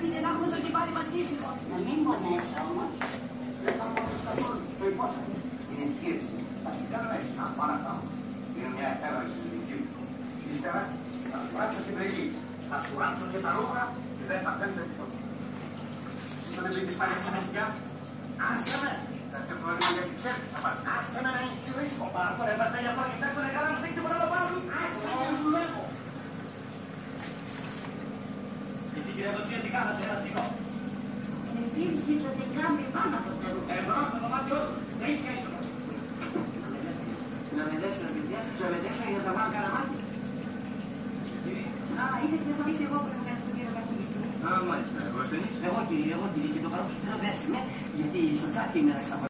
πείτε να έχουμε το κεφάλι μας ήσυχο. Να μην πονέσει όμως. Δεν θα πονέσει καθόλου. Το υπόσχομαι. Είναι εγχείρηση. Θα συγκάνω έτσι. Να πάω να κάνω. Είναι μια επέμβαση συζητική μου. Ύστερα θα σου ράψω την πληγή. Θα σου ράψω και τα ρούχα και δεν θα φαίνεται τίποτα. Ήσουν επίτης πάλι σε μεσιά. Άσε με. Θα τσεφλωρίζω γιατί ξέρεις. Άσε με να εγχειρήσω. Πάρ' το ρε πατέλια αυτό και φτιάξτε ρε καλά μου, δεν τίποτα να πάρω. Άσε με να δουλεύω. Εσύ κυρία Δοξία τι κάνατε, ένα τσινό. Επίρρηση το δεκάμι πάνω από το ρούχο. Εμπρός το δωμάτιό σου, δεν είσαι και ίσονο. Να με δέσω ρε παιδιά, να με δέσω για να τα βάλω καλαμάτι. Α, είδες δεν θα είσαι εγώ που να κάνεις τον κύριο Κακή. Α, μάλιστα, εγώ ασθενής. Εγώ κύριε, και το καλό σου θέλω δέσαι με, γιατί στο τσάκι είμαι να